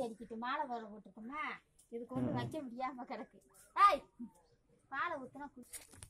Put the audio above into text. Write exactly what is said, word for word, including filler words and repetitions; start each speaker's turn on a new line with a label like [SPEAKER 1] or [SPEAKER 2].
[SPEAKER 1] அடிக்கிட்டு மாலை வேலை போட்டுருக்கோம்னா இது கொண்டு வைக்க முடியாம கிடக்கு. ஏய் பாலை ஊத்துனா